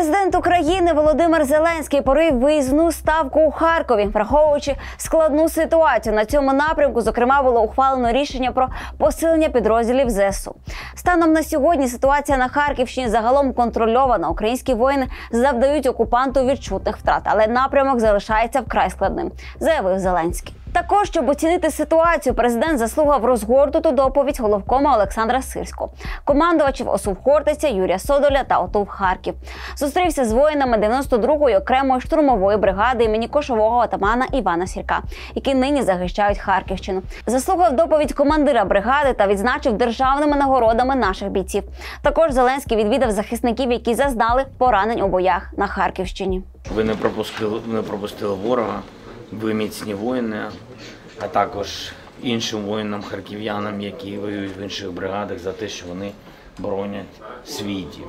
Президент України Володимир Зеленський порив виїзну ставку у Харкові. Враховуючи складну ситуацію на цьому напрямку, зокрема, було ухвалено рішення про посилення підрозділів ЗСУ. Станом на сьогодні ситуація на Харківщині загалом контрольована. Українські воїни завдають окупанту відчутних втрат, але напрямок залишається вкрай складним, заявив Зеленський. Також, щоб оцінити ситуацію, президент заслухав розгорнуту доповідь головкома Олександра Сирського, командувачів ОСУ Хортиця Юрія Содоля та ОТУ Харків. Зустрівся з воїнами 92-ї окремої штурмової бригади імені кошового отамана Івана Сірка, які нині захищають Харківщину. Заслухав доповідь командира бригади та відзначив державними нагородами наших бійців. Також Зеленський відвідав захисників, які зазнали поранень у боях на Харківщині. Ви не пропустили ворога. Ви міцні воїни, а також іншим воїнам-харків'янам, які воюють в інших бригадах, за те, що вони боронять свій дім,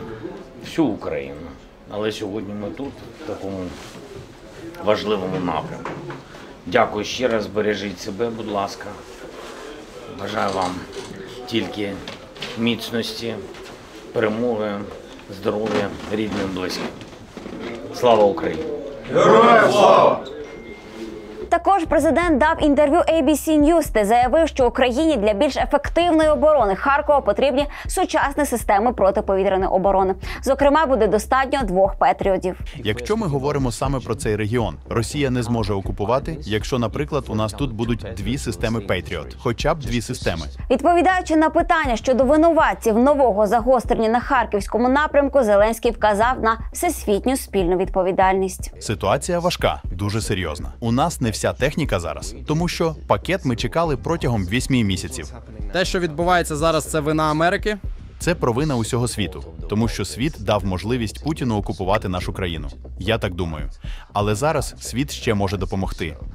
всю Україну. Але сьогодні ми тут, в такому важливому напрямку. Дякую ще раз, бережіть себе, будь ласка. Бажаю вам тільки міцності, перемоги, здоров'я, рідним, близьким. Слава Україні! Героям слава! Також президент дав інтерв'ю ABC News, де заявив, що Україні для більш ефективної оборони Харкова потрібні сучасні системи протиповітряної оборони. Зокрема, буде достатньо 2 «Петріотів». Якщо ми говоримо саме про цей регіон, Росія не зможе окупувати, якщо, наприклад, у нас тут будуть 2 системи «Петріот», хоча б 2 системи. Відповідаючи на питання щодо винуватців нового загострення на Харківському напрямку, Зеленський вказав на всесвітню спільну відповідальність. Ситуація важка, дуже серйозна. У нас не вся техніка зараз, тому що пакет ми чекали протягом 8 місяців. Те, що відбувається зараз, це вина Америки? Це провина усього світу, тому що світ дав можливість Путіну окупувати нашу країну. Я так думаю. Але зараз світ ще може допомогти.